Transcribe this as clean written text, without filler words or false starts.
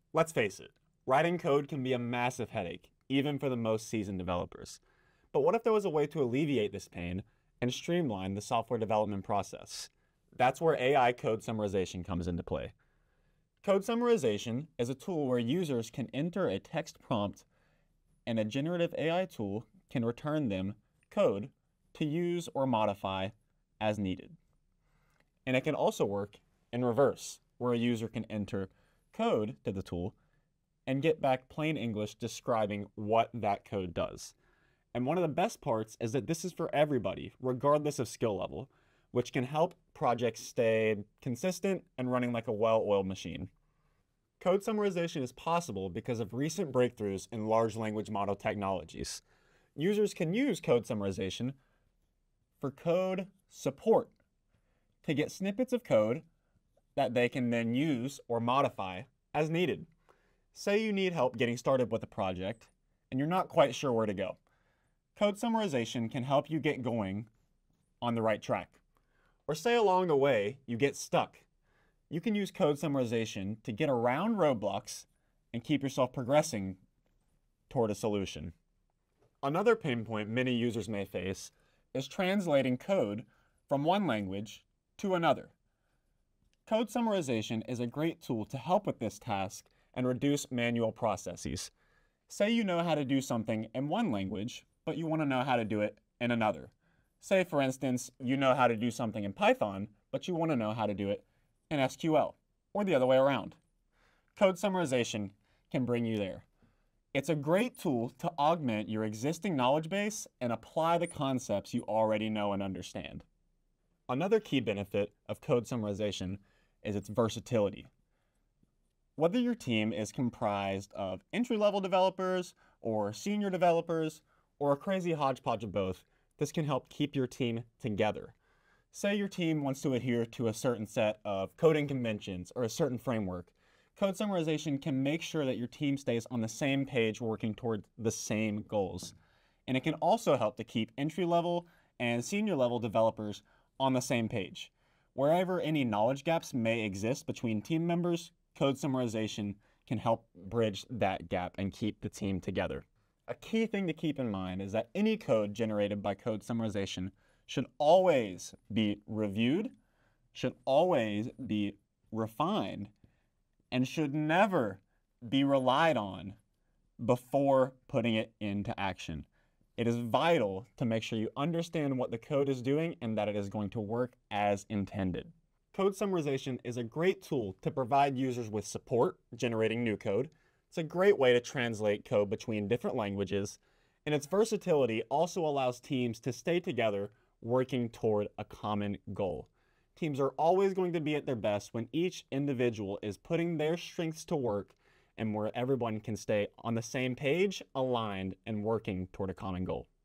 Let's face it, writing code can be a massive headache, even for the most seasoned developers. But what if there was a way to alleviate this pain and streamline the software development process? That's where AI code summarization comes into play. Code summarization is a tool where users can enter a text prompt and a generative AI tool can return them code to use or modify as needed. And it can also work in reverse, where a user can enter code to the tool and get back plain English describing what that code does. And one of the best parts is that this is for everybody, regardless of skill level, which can help projects stay consistent and running like a well-oiled machine. Code summarization is possible because of recent breakthroughs in large language model technologies. Users can use code summarization for code support to get snippets of code that they can then use or modify as needed. Say you need help getting started with a project and you're not quite sure where to go. Code summarization can help you get going on the right track. Or say along the way you get stuck. You can use code summarization to get around roadblocks and keep yourself progressing toward a solution. Another pain point many users may face is translating code from one language to another. Code summarization is a great tool to help with this task and reduce manual processes. Say you know how to do something in one language, but you want to know how to do it in another. Say, for instance, you know how to do something in Python, but you want to know how to do it in SQL, or the other way around. Code summarization can bring you there. It's a great tool to augment your existing knowledge base and apply the concepts you already know and understand. Another key benefit of code summarization is its versatility. Whether your team is comprised of entry-level developers or senior developers or a crazy hodgepodge of both, this can help keep your team together. Say your team wants to adhere to a certain set of coding conventions or a certain framework. Code summarization can make sure that your team stays on the same page working toward the same goals. And it can also help to keep entry-level and senior-level developers on the same page. Wherever any knowledge gaps may exist between team members, code summarization can help bridge that gap and keep the team together. A key thing to keep in mind is that any code generated by code summarization should always be reviewed, should always be refined, and should never be relied on before putting it into action. It is vital to make sure you understand what the code is doing and that it is going to work as intended. Code summarization is a great tool to provide users with support generating new code. It's a great way to translate code between different languages, and its versatility also allows teams to stay together working toward a common goal. Teams are always going to be at their best when each individual is putting their strengths to work and where everyone can stay on the same page, aligned, and working toward a common goal.